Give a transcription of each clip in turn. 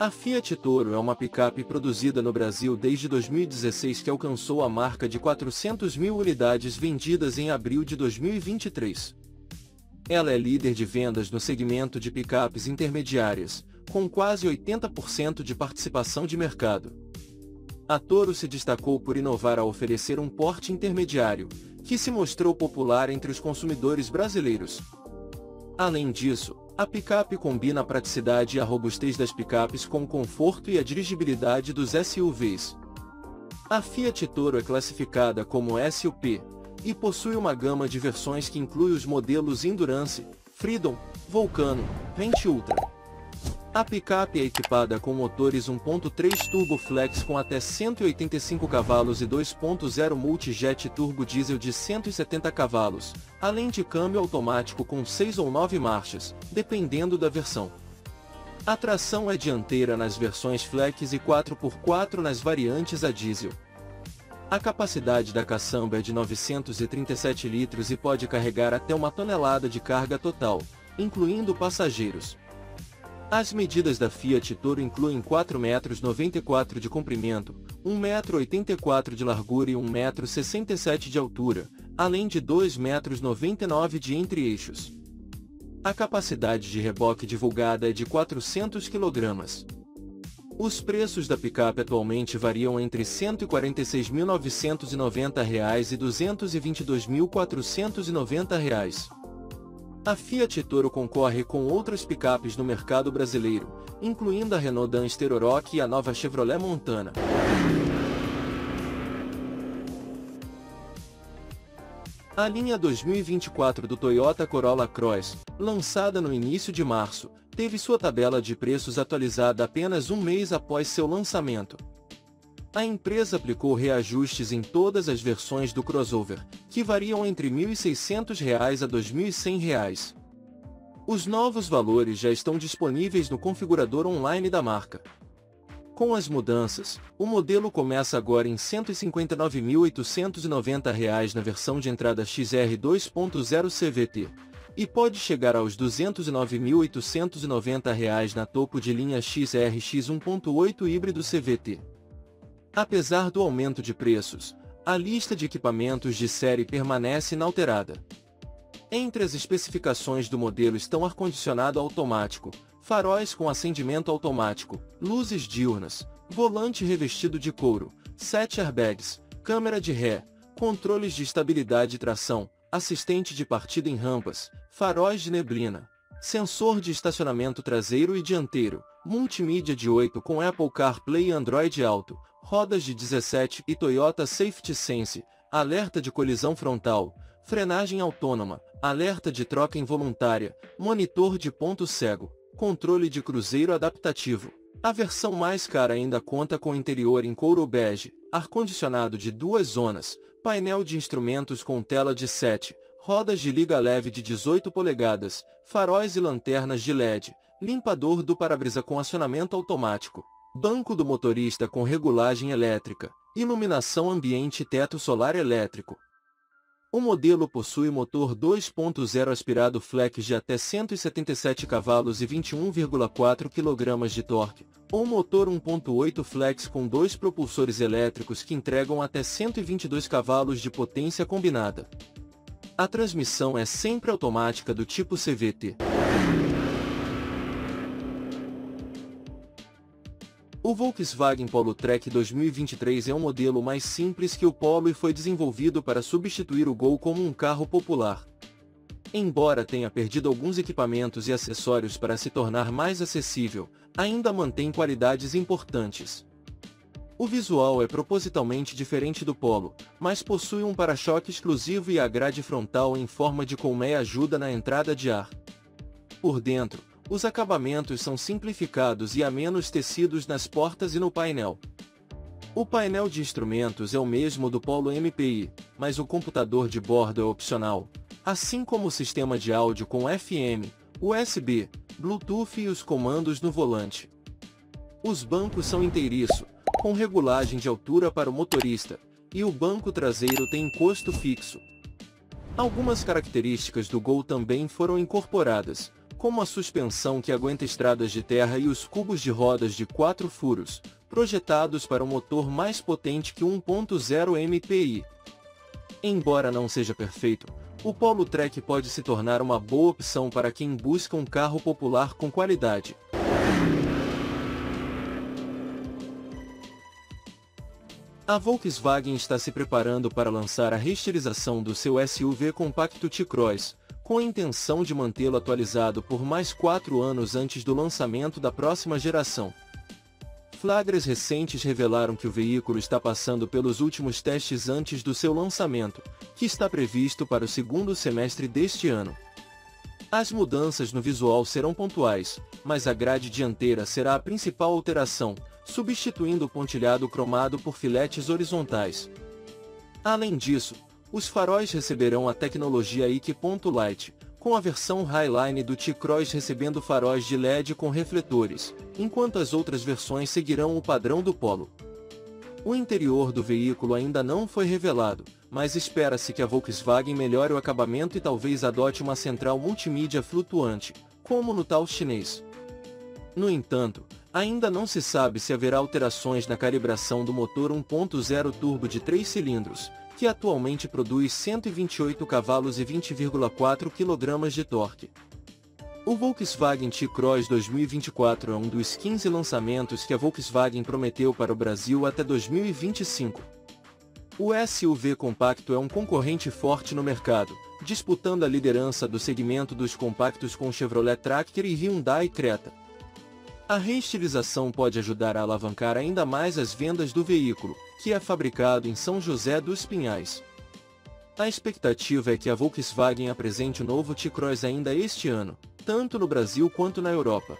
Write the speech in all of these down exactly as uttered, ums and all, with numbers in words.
A Fiat Toro é uma picape produzida no Brasil desde dois mil e dezesseis que alcançou a marca de quatrocentas mil unidades vendidas em abril de dois mil e vinte e três. Ela é líder de vendas no segmento de picapes intermediárias, com quase oitenta por cento de participação de mercado. A Toro se destacou por inovar ao oferecer um porte intermediário, que se mostrou popular entre os consumidores brasileiros. Além disso, a picape combina a praticidade e a robustez das picapes com o conforto e a dirigibilidade dos S U Vs. A Fiat Toro é classificada como S U P, e possui uma gama de versões que inclui os modelos Endurance, Freedom, Vulcano, Range Ultra. A picape é equipada com motores um ponto três Turbo Flex com até cento e oitenta e cinco cavalos e dois ponto zero Multijet Turbo Diesel de cento e setenta cavalos, além de câmbio automático com seis ou nove marchas, dependendo da versão. A tração é dianteira nas versões Flex e quatro por quatro nas variantes a diesel. A capacidade da caçamba é de novecentos e trinta e sete litros e pode carregar até uma tonelada de carga total, incluindo passageiros. As medidas da Fiat Toro incluem quatro metros e noventa e quatro de comprimento, um metro e oitenta e quatro de largura e um metro e sessenta e sete de altura, além de dois metros e noventa e nove de entre-eixos. A capacidade de reboque divulgada é de quatrocentos quilogramas. Os preços da picape atualmente variam entre cento e quarenta e seis mil novecentos e noventa reais e duzentos e vinte e dois mil quatrocentos e noventa reais. A Fiat Toro concorre com outras picapes no mercado brasileiro, incluindo a Renault Duster Oroch e a nova Chevrolet Montana. A linha dois mil e vinte e quatro do Toyota Corolla Cross, lançada no início de março, teve sua tabela de preços atualizada apenas um mês após seu lançamento. A empresa aplicou reajustes em todas as versões do crossover, que variam entre mil e seiscentos reais a dois mil e cem reais. Os novos valores já estão disponíveis no configurador online da marca. Com as mudanças, o modelo começa agora em cento e cinquenta e nove mil oitocentos e noventa reais na versão de entrada X R dois ponto zero C V T, e pode chegar aos duzentos e nove mil oitocentos e noventa reais na topo de linha X R X um ponto oito híbrido C V T. Apesar do aumento de preços, a lista de equipamentos de série permanece inalterada. Entre as especificações do modelo estão ar-condicionado automático, faróis com acendimento automático, luzes diurnas, volante revestido de couro, sete airbags, câmera de ré, controles de estabilidade e tração, assistente de partida em rampas, faróis de neblina, sensor de estacionamento traseiro e dianteiro, multimídia de oito com Apple CarPlay e Android Auto, rodas de dezessete e Toyota Safety Sense, alerta de colisão frontal, frenagem autônoma, alerta de troca involuntária, monitor de ponto cego, controle de cruzeiro adaptativo. A versão mais cara ainda conta com interior em couro bege, ar-condicionado de duas zonas, painel de instrumentos com tela de sete, rodas de liga leve de dezoito polegadas, faróis e lanternas de L E D, limpador do para-brisa com acionamento automático, banco do motorista com regulagem elétrica, iluminação ambiente e teto solar elétrico. O modelo possui motor dois ponto zero aspirado flex de até cento e setenta e sete cavalos e vinte e um vírgula quatro quilos de torque, ou motor um ponto oito flex com dois propulsores elétricos que entregam até cento e vinte e dois cavalos de potência combinada. A transmissão é sempre automática do tipo C V T. O Volkswagen Polo Trek dois mil e vinte e três é um modelo mais simples que o Polo e foi desenvolvido para substituir o Gol como um carro popular. Embora tenha perdido alguns equipamentos e acessórios para se tornar mais acessível, ainda mantém qualidades importantes. O visual é propositalmente diferente do Polo, mas possui um para-choque exclusivo e a grade frontal em forma de colmeia ajuda na entrada de ar. Por dentro, os acabamentos são simplificados e há menos tecidos nas portas e no painel. O painel de instrumentos é o mesmo do Polo M P I, mas o computador de bordo é opcional, assim como o sistema de áudio com F M, U S B, Bluetooth e os comandos no volante. Os bancos são inteiriço, com regulagem de altura para o motorista, e o banco traseiro tem encosto fixo. Algumas características do Gol também foram incorporadas, como a suspensão que aguenta estradas de terra e os cubos de rodas de quatro furos, projetados para um motor mais potente que um ponto zero M P I. Embora não seja perfeito, o Polo Trek pode se tornar uma boa opção para quem busca um carro popular com qualidade. A Volkswagen está se preparando para lançar a reestilização do seu S U V compacto T-Cross, com a intenção de mantê-lo atualizado por mais quatro anos antes do lançamento da próxima geração. Flagras recentes revelaram que o veículo está passando pelos últimos testes antes do seu lançamento, que está previsto para o segundo semestre deste ano. As mudanças no visual serão pontuais, mas a grade dianteira será a principal alteração, substituindo o pontilhado cromado por filetes horizontais. Além disso, os faróis receberão a tecnologia I Q.Light, com a versão Highline do T-Cross recebendo faróis de L E D com refletores, enquanto as outras versões seguirão o padrão do Polo. O interior do veículo ainda não foi revelado, mas espera-se que a Volkswagen melhore o acabamento e talvez adote uma central multimídia flutuante, como no tal chinês. No entanto, ainda não se sabe se haverá alterações na calibração do motor um ponto zero turbo de três cilindros, que atualmente produz cento e vinte e oito cavalos e vinte vírgula quatro quilogramas de torque. O Volkswagen T-Cross dois mil e vinte e quatro é um dos quinze lançamentos que a Volkswagen prometeu para o Brasil até dois mil e vinte e cinco. O S U V compacto é um concorrente forte no mercado, disputando a liderança do segmento dos compactos com Chevrolet Tracker e Hyundai Creta. A reestilização pode ajudar a alavancar ainda mais as vendas do veículo, que é fabricado em São José dos Pinhais. A expectativa é que a Volkswagen apresente o novo T-Cross ainda este ano, tanto no Brasil quanto na Europa.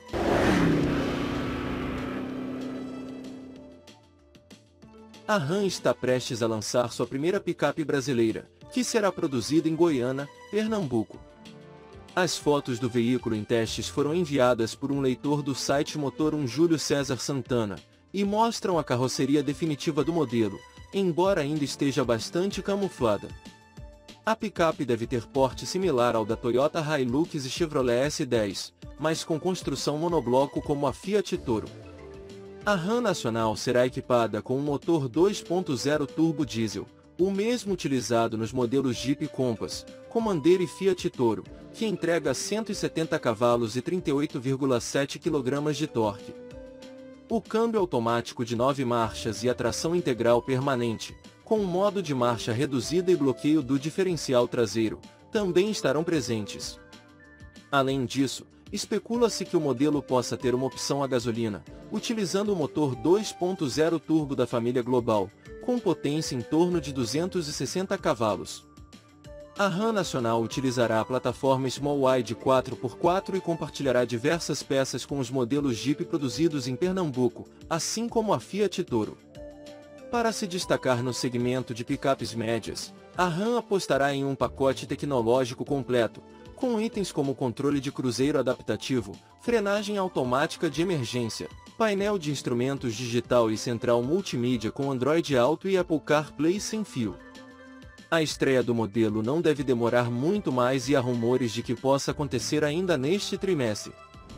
A Ram está prestes a lançar sua primeira picape brasileira, que será produzida em Goiânia, Pernambuco. As fotos do veículo em testes foram enviadas por um leitor do site Motor um Júlio César Santana, e mostram a carroceria definitiva do modelo, embora ainda esteja bastante camuflada. A picape deve ter porte similar ao da Toyota Hilux e Chevrolet S dez, mas com construção monobloco como a Fiat Toro. A Ram nacional será equipada com um motor dois ponto zero turbo diesel, o mesmo utilizado nos modelos Jeep Compass, Commander e Fiat Toro, que entrega cento e setenta cavalos e trinta e oito vírgula sete quilogramas de torque. O câmbio automático de nove marchas e a tração integral permanente, com um modo de marcha reduzida e bloqueio do diferencial traseiro, também estarão presentes. Além disso, especula-se que o modelo possa ter uma opção a gasolina, utilizando o motor dois ponto zero turbo da família Global, com potência em torno de duzentos e sessenta cavalos. A Ram nacional utilizará a plataforma Small Wide quatro por quatro e compartilhará diversas peças com os modelos Jeep produzidos em Pernambuco, assim como a Fiat Toro. Para se destacar no segmento de picapes médias, a Ram apostará em um pacote tecnológico completo, com itens como controle de cruzeiro adaptativo, frenagem automática de emergência, painel de instrumentos digital e central multimídia com Android Auto e Apple CarPlay sem fio. A estreia do modelo não deve demorar muito mais e há rumores de que possa acontecer ainda neste trimestre.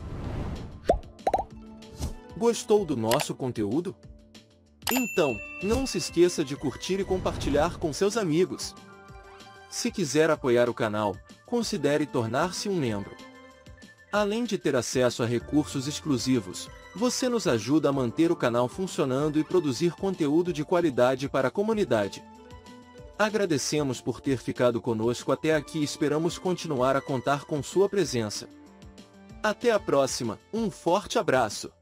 Gostou do nosso conteúdo? Então, não se esqueça de curtir e compartilhar com seus amigos. Se quiser apoiar o canal, considere tornar-se um membro. Além de ter acesso a recursos exclusivos, você nos ajuda a manter o canal funcionando e produzir conteúdo de qualidade para a comunidade. Agradecemos por ter ficado conosco até aqui e esperamos continuar a contar com sua presença. Até a próxima, um forte abraço!